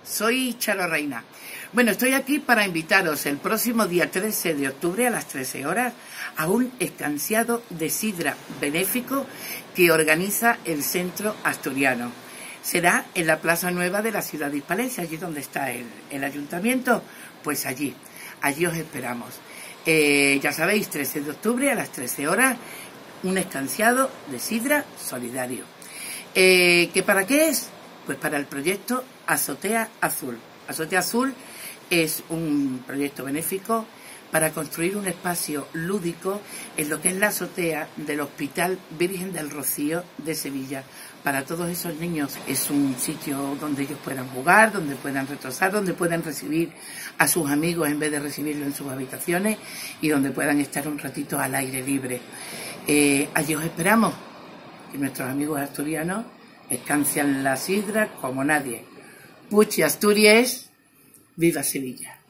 Soy Charo Reina. Bueno, estoy aquí para invitaros el próximo día 13 de octubre a las 13 horas a un estanciado de sidra benéfico que organiza el Centro Asturiano. Será en la Plaza Nueva de la ciudad de Hispalencia, allí donde está el ayuntamiento, pues allí os esperamos. Ya sabéis, 13 de octubre a las 13 horas, un estanciado de sidra solidario. ¿Que para qué es? Pues para el proyecto Azotea Azul. Azotea Azul es un proyecto benéfico para construir un espacio lúdico en lo que es la azotea del Hospital Virgen del Rocío de Sevilla. Para todos esos niños es un sitio donde ellos puedan jugar, donde puedan retrasar, donde puedan recibir a sus amigos en vez de recibirlo en sus habitaciones y donde puedan estar un ratito al aire libre. Allí os esperamos, y nuestros amigos asturianos escancian la sidra como nadie. Puchi Asturias, viva Sevilla.